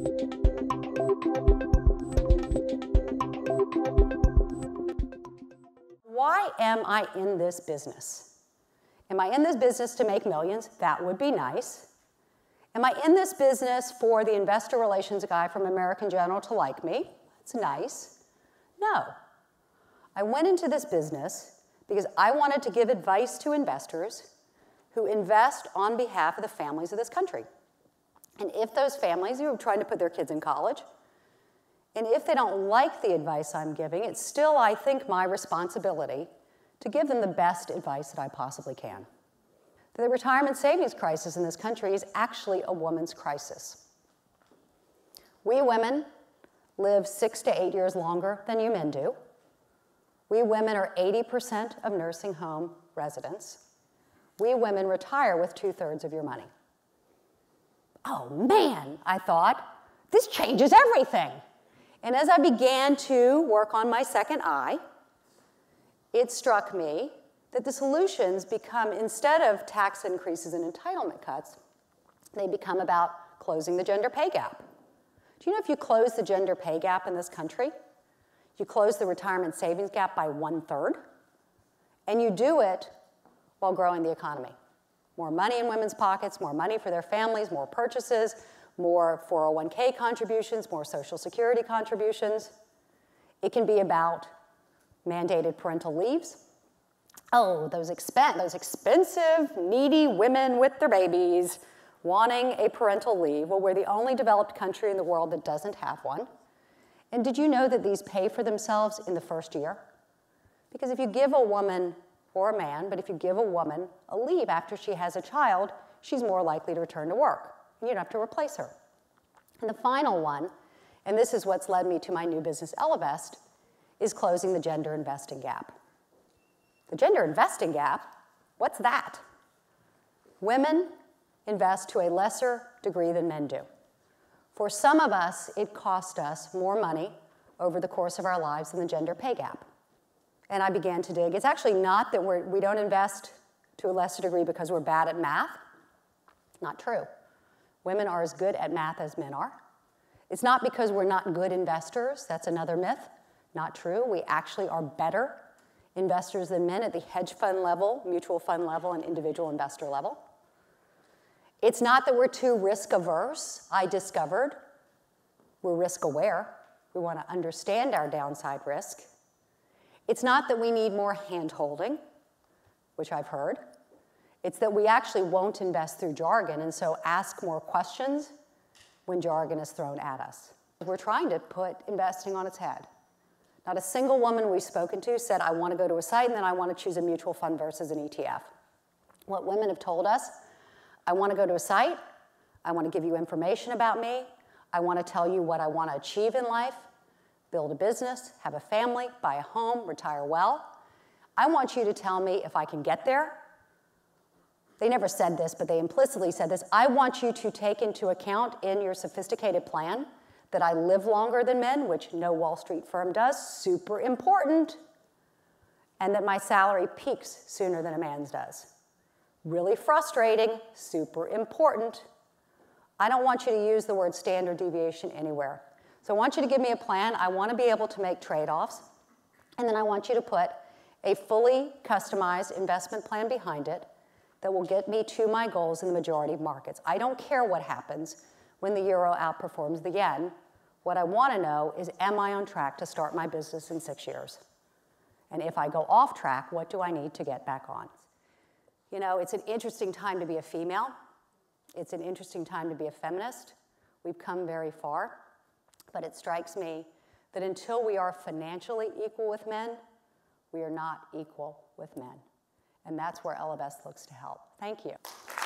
Why am I in this business? Am I in this business to make millions? That would be nice. Am I in this business for the investor relations guy from American General to like me? That's nice. No. I went into this business because I wanted to give advice to investors who invest on behalf of the families of this country. And if those families who are trying to put their kids in college, and if they don't like the advice I'm giving, it's still, I think, my responsibility to give them the best advice that I possibly can. The retirement savings crisis in this country is actually a woman's crisis. We women live 6 to 8 years longer than you men do. We women are 80% of nursing home residents. We women retire with 2/3 of your money. Oh man, I thought, this changes everything. And as I began to work on my second eye, it struck me that the solutions become, instead of tax increases and entitlement cuts, they become about closing the gender pay gap. Do you know if you close the gender pay gap in this country, you close the retirement savings gap by 1/3, and you do it while growing the economy? More money in women's pockets, more money for their families, more purchases, more 401k contributions, more Social Security contributions. It can be about mandated parental leaves. Oh, those expensive, needy women with their babies wanting a parental leave. Well, we're the only developed country in the world that doesn't have one. And did you know that these pay for themselves in the first year? Because if you give a woman, or a man, but if you give a woman a leave after she has a child, she's more likely to return to work. You don't have to replace her. And the final one, and this is what's led me to my new business, Ellevest, is closing the gender investing gap. The gender investing gap, what's that? Women invest to a lesser degree than men do. For some of us, it cost us more money over the course of our lives than the gender pay gap. And I began to dig. It's actually not that we don't invest to a lesser degree because we're bad at math. Not true. Women are as good at math as men are. It's not because we're not good investors. That's another myth. Not true. We actually are better investors than men at the hedge fund level, mutual fund level, and individual investor level. It's not that we're too risk averse. I discovered we're risk aware. We want to understand our downside risk. It's not that we need more hand-holding, which I've heard. It's that we actually won't invest through jargon, and so ask more questions when jargon is thrown at us. We're trying to put investing on its head. Not a single woman we've spoken to said, I want to go to a site and then I want to choose a mutual fund versus an ETF. What women have told us, I want to go to a site, I want to give you information about me, I want to tell you what I want to achieve in life, build a business, have a family, buy a home, retire well. I want you to tell me if I can get there. They never said this, but they implicitly said this. I want you to take into account in your sophisticated plan that I live longer than men, which no Wall Street firm does, super important, and that my salary peaks sooner than a man's does. Really frustrating, super important. I don't want you to use the word standard deviation anywhere. So I want you to give me a plan. I want to be able to make trade-offs, and then I want you to put a fully customized investment plan behind it that will get me to my goals in the majority of markets. I don't care what happens when the euro outperforms the yen. What I want to know is, am I on track to start my business in 6 years? And if I go off track, what do I need to get back on? You know, it's an interesting time to be a female. It's an interesting time to be a feminist. We've come very far, but it strikes me that until we are financially equal with men, we are not equal with men. And that's where Ellevest looks to help. Thank you.